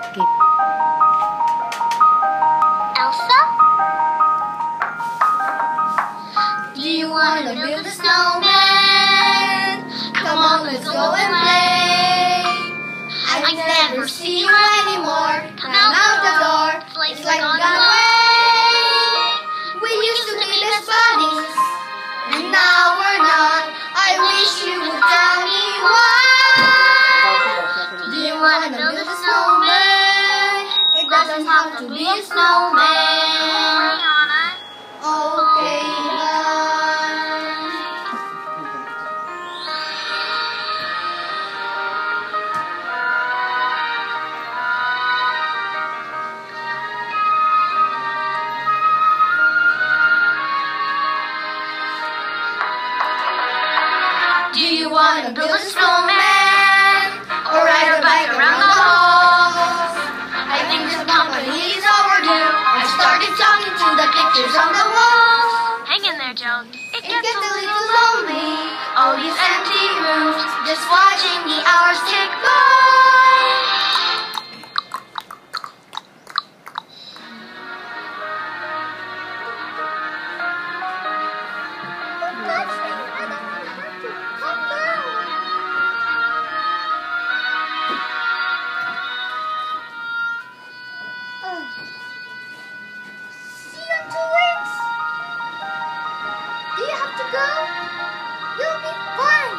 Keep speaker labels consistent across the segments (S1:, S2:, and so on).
S1: Okay.
S2: Elsa? Do you want to build a snowman? Come on, let's go and play. I never see you anymore. Come out the door. It's like on the way. We used to be best buddies, and now we're not. I wish you would tell me why. Do you want to build a snowman? It doesn't have to be a snowman. Okay, bye. Do you want to build a snowman or ride a bike around the halls? I think this company is overdue. I started talking to the pictures on the walls.
S3: Hang in there, Joan.
S2: It gets a little lonely, all these empty rooms, just watching the hours tick by. See you in 2 weeks. Do you have to go? You'll be fine.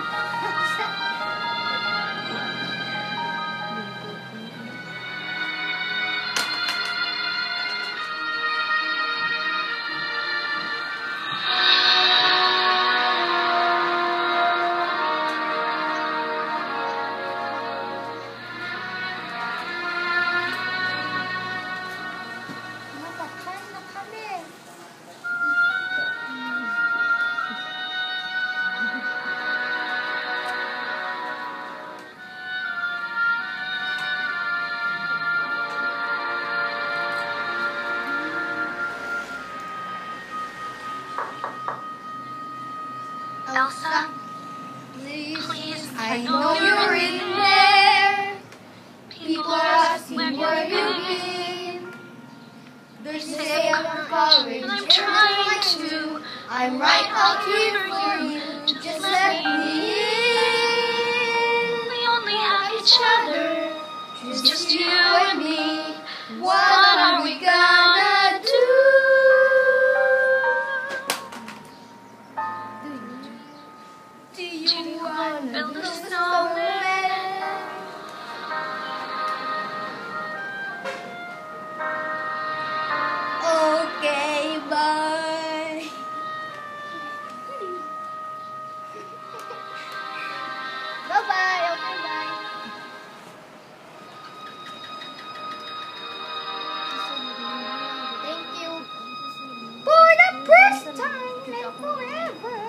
S3: Elsa,
S2: Please, I know you're in there. People are asking where you've been. They say I'm courage,
S3: and I'm trying to.
S2: I'm right out here for you. Just let me in.
S3: We only have each other.
S2: It's just you and me. What are we gonna do? Do you wanna
S3: build a
S2: build a
S3: snowman?
S2: snowman? Okay, bye. Bye-bye, okay, bye. Thank you. For the first time and forever.